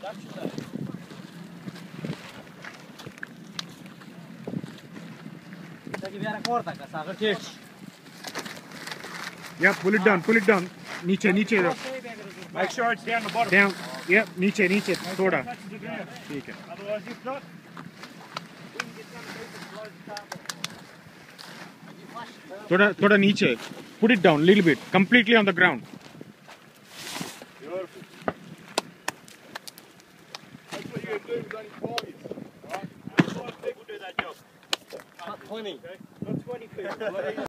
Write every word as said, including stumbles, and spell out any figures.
Yeah, pull it down, pull it down. नीचे नीचे दो. Make sure it's down the bottom. Down. Yeah, नीचे नीचे थोड़ा. ठीक है. Otherwise, if not. थोड़ा थोड़ा नीचे. Put it down, little bit. Completely on the ground. Beautiful. That's what you're going to do with only four years. Alright? Five people do that job. Not twenty. Okay? Not twenty people.